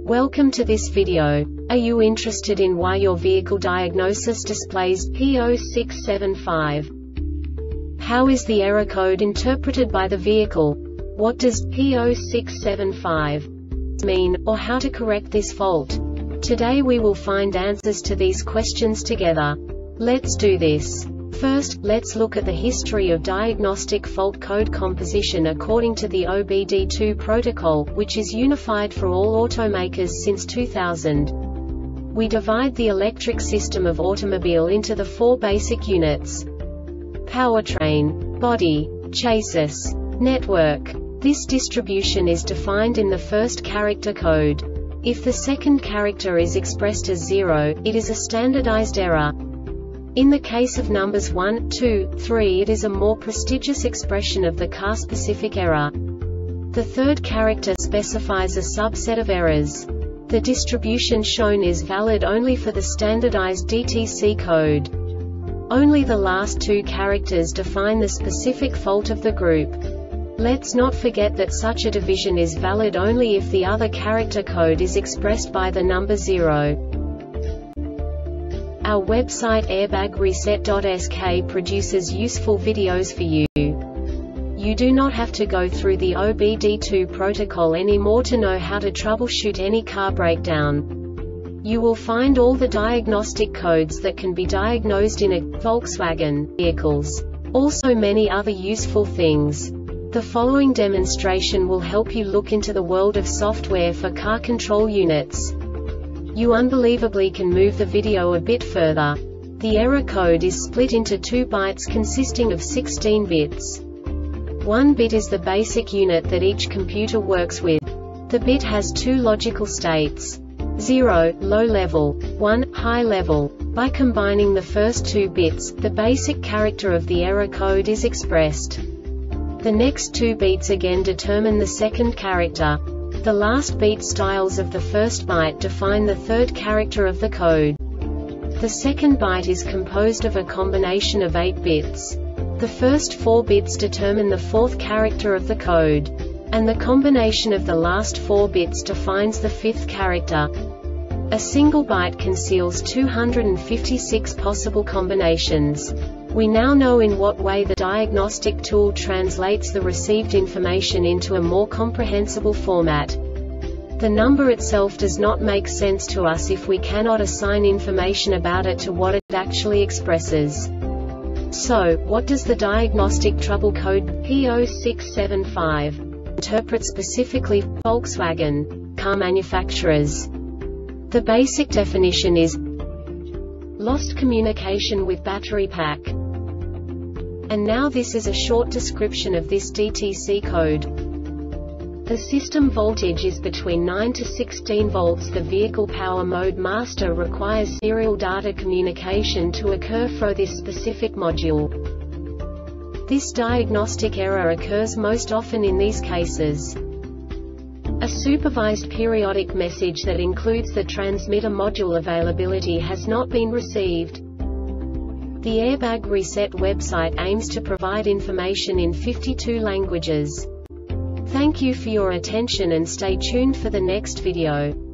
Welcome to this video. Are you interested in why your vehicle diagnosis displays P0675? How is the error code interpreted by the vehicle? What does P0675 mean, or how to correct this fault? Today we will find answers to these questions together. Let's do this. First, let's look at the history of diagnostic fault code composition according to the OBD2 protocol, which is unified for all automakers since 2000. We divide the electric system of automobile into the four basic units: powertrain, body, chassis, network. This distribution is defined in the first character code. If the second character is expressed as 0, it is a standardized error. In the case of numbers 1, 2, 3, it is a more prestigious expression of the car-specific error. The third character specifies a subset of errors. The distribution shown is valid only for the standardized DTC code. Only the last two characters define the specific fault of the group. Let's not forget that such a division is valid only if the other character code is expressed by the number 0. Our website airbagreset.sk produces useful videos for you. You do not have to go through the OBD2 protocol anymore to know how to troubleshoot any car breakdown. You will find all the diagnostic codes that can be diagnosed in a Volkswagen vehicles. Also many other useful things. The following demonstration will help you look into the world of software for car control units. You unbelievably can move the video a bit further. The error code is split into 2 bytes consisting of 16 bits. 1 bit is the basic unit that each computer works with. The bit has 2 logical states: 0, low level, 1, high level. By combining the first 2 bits, the basic character of the error code is expressed. The next 2 beats again determine the second character. The last beat styles of the first byte define the third character of the code. The second byte is composed of a combination of 8 bits. The first 4 bits determine the fourth character of the code. And the combination of the last 4 bits defines the fifth character. A single byte conceals 256 possible combinations. We now know in what way the diagnostic tool translates the received information into a more comprehensible format. The number itself does not make sense to us if we cannot assign information about it to what it actually expresses. So, what does the diagnostic trouble code P0675 interpret specifically for Volkswagen car manufacturers? The basic definition is lost communication with battery pack. And now this is a short description of this DTC code. The system voltage is between 9 to 16 volts. The vehicle power mode master requires serial data communication to occur for this specific module. This diagnostic error occurs most often in these cases: a supervised periodic message that includes the transmitter module availability has not been received. The Airbag Reset website aims to provide information in 52 languages. Thank you for your attention and stay tuned for the next video.